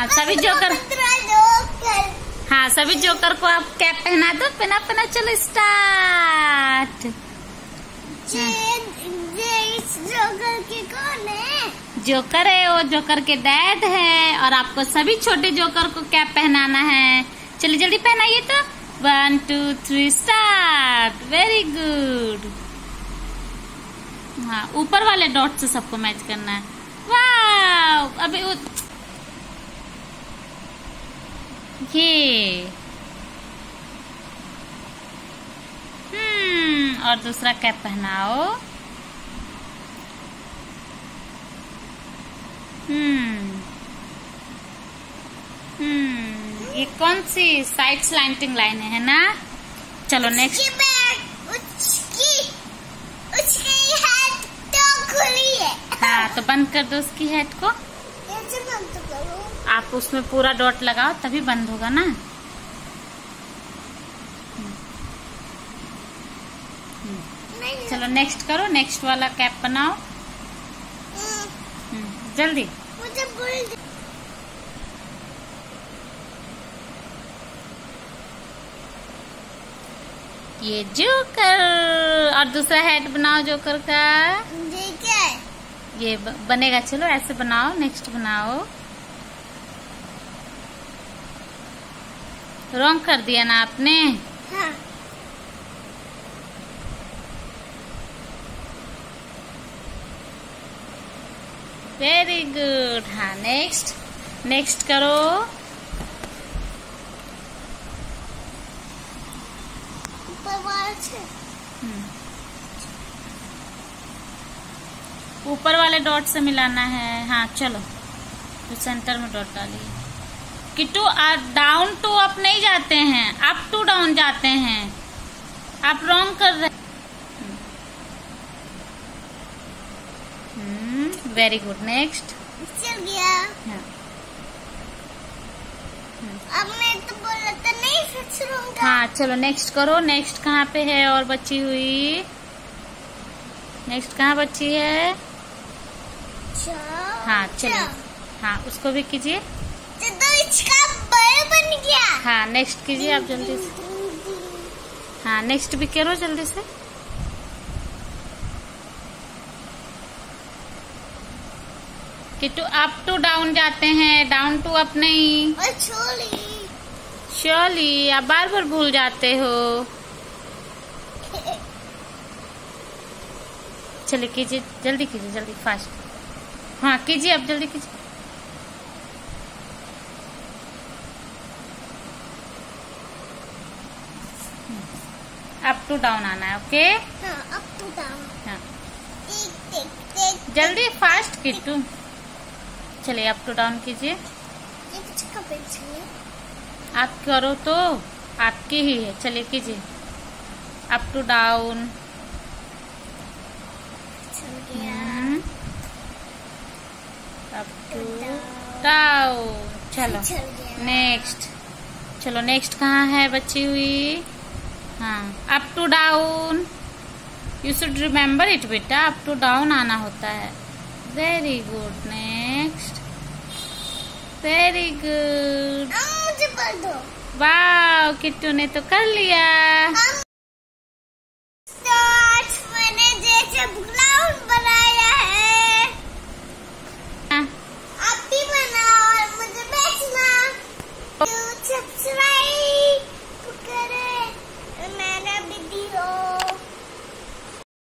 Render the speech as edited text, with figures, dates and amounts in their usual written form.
हाँ सभी जोकर, हाँ सभी जोकर को आप कैप पहना दो। पहना पहना, चलो स्टार्ट। जोकर के कौन है? जोकर है वो, जोकर के डैड है। और आपको सभी छोटे जोकर को कैप पहनाना है। चलिए जल्दी पहनाइए तो। 1 2 3 स्टार्ट। Very good. हाँ ऊपर वाले डॉट से सबको मैच करना है। वाह अभी ये और दूसरा कैप पहनाओ। ये कौन सी साइड स्लैंटिंग लाइन है ना? चलो नेक्स्ट। उसकी हेड तो खुली है। हाँ तो बंद कर दो उसकी हेड को। कैसे बंद करूं? आप उसमें पूरा डॉट लगाओ तभी बंद होगा ना। चलो नेक्स्ट करो, नेक्स्ट वाला कैप बनाओ। जल्दी। मुझे बोल दे। ये जोकर, और दूसरा हेड बनाओ जोकर का। ये क्या है? ये बनेगा। चलो ऐसे बनाओ, नेक्स्ट बनाओ। रॉन्ग कर दिया ना आपने? हाँ। Very good. हाँ नेक्स्ट, नेक्स्ट करो। ऊपर वाले डॉट से मिलाना है। हाँ चलो तो सेंटर में डॉट डालिए। किट्टू डाउन टू अप नहीं जाते हैं, अप टू डाउन जाते हैं। आप रॉन्ग कर रहे। Very good. नेक्स्ट। चल गया। हाँ। अब मैं तो बोला था नहीं फिक्स रहूंगा। हाँ चलो नेक्स्ट करो। नेक्स्ट कहाँ पे है और बची हुई? नेक्स्ट कहाँ बची है? हाँ चलो। हाँ उसको भी कीजिए। तो इसका बड़ा बन गया। हाँ नेक्स्ट कीजिए आप जल्दी से। हाँ नेक्स्ट भी करो जल्दी से। किट्टू अप टू डाउन जाते हैं, डाउन टू अप नहीं। श्योरली आप बार बार भूल जाते हो। चलिए कीजिए, जल्दी कीजिए, जल्दी फास्ट। हाँ कीजिए अब जल्दी कीजिए। अप टू डाउन आना है। ओके। हाँ अप टू डाउन। हाँ जल्दी फास्ट किट्टू। चलिए अप टू डाउन कीजिए। आप करो तो आपकी ही है। चलिए कीजिए up to down. Up to down. चलो नेक्स्ट। चलो नेक्स्ट कहाँ है बची हुई? हाँ up to down. You should remember it बेटा, अप टू डाउन आना होता है। Very good. Next. Very good. मुझे पढ़ दो। वाह किट्टू ने तो कर लिया।